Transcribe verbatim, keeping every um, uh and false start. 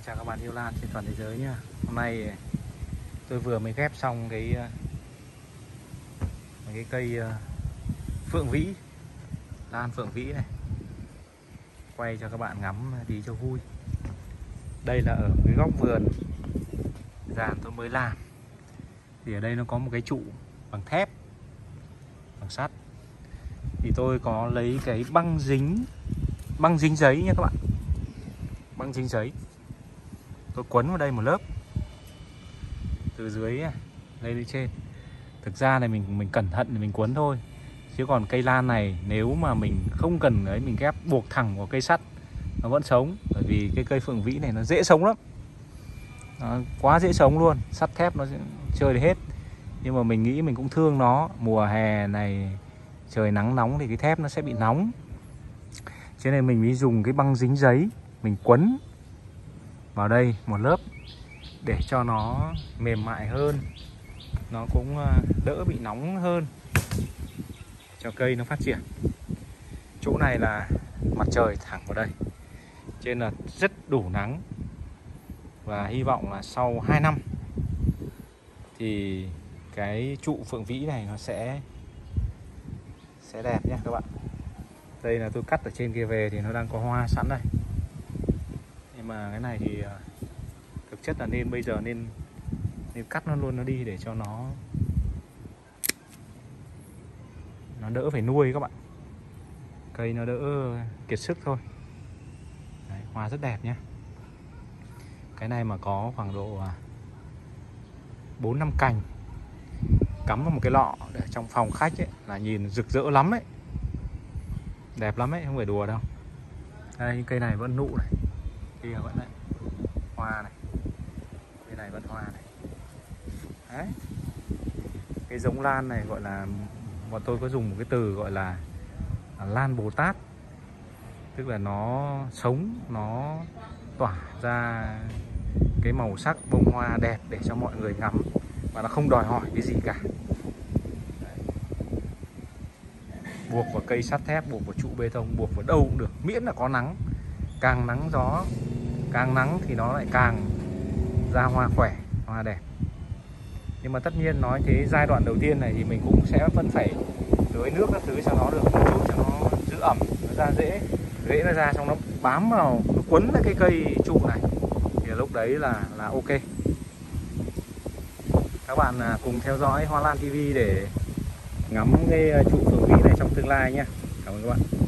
chào các bạn yêu lan trên toàn thế giới nhá. Hôm nay tôi vừa mới ghép xong cái cái cây phượng vĩ, lan phượng vĩ này, quay cho các bạn ngắm đi cho vui. Đây là ở cái góc vườn giàn tôi mới làm. Thì ở đây nó có một cái trụ bằng thép, bằng sắt. Thì tôi có lấy cái băng dính, băng dính giấy nha các bạn, băng dính giấy. Tôi quấn vào đây một lớp từ dưới lên đến trên. Thực ra này mình mình cẩn thận thì mình quấn thôi, chứ còn cây lan này nếu mà mình không cần ấy, mình ghép buộc thẳng vào cây sắt nó vẫn sống. Bởi vì cái cây phượng vĩ này nó dễ sống lắm, nó quá dễ sống luôn. Sắt thép nó chơi được hết. Nhưng mà mình nghĩ mình cũng thương nó. Mùa hè này trời nắng nóng thì cái thép nó sẽ bị nóng, cho nên mình mới dùng cái băng dính giấy, mình quấn vào đây một lớp để cho nó mềm mại hơn, nó cũng đỡ bị nóng hơn, cho cây nó phát triển. Chỗ này là mặt trời thẳng vào đây, cho nên là rất đủ nắng. Và hy vọng là sau hai năm thì cái trụ phượng vĩ này nó sẽ sẽ đẹp nhé các bạn. Đây là tôi cắt ở trên kia về thì nó đang có hoa sẵn đây. Nhưng mà cái này thì thực chất là nên bây giờ nên nên cắt nó luôn nó đi để cho nó nó đỡ phải nuôi các bạn. Cây nó đỡ kiệt sức thôi. Đấy, hoa rất đẹp nhé. Cái này mà có khoảng độ bốn năm cành cắm vào một cái lọ để trong phòng khách ấy, là nhìn rực rỡ lắm ấy, đẹp lắm ấy, không phải đùa đâu. Đây, cây này vẫn nụ này, kia vẫn này, hoa này, cây này vẫn hoa này. Đấy, cái giống lan này gọi là, bọn tôi có dùng một cái từ gọi là, là lan Bồ Tát. Tức là nó sống, nó tỏa ra cái màu sắc bông hoa đẹp để cho mọi người ngắm, và nó không đòi hỏi cái gì cả. Đấy. Buộc vào cây sắt thép, buộc vào trụ bê tông, buộc vào đâu cũng được, miễn là có nắng. Càng nắng gió, càng nắng thì nó lại càng ra hoa khỏe, hoa đẹp. Nhưng mà tất nhiên nói thế, giai đoạn đầu tiên này thì mình cũng sẽ vẫn phải tưới nước các thứ cho nó được một chút, cho nó giữ ẩm, nó ra rễ, rễ nó ra xong nó bám vào, nó quấn lấy cái cây trụ này, thì lúc đấy là là ok. Các bạn cùng theo dõi Hoa Lan ti vi để ngắm cái trụ phượng vĩ này trong tương lai nhé. Cảm ơn các bạn.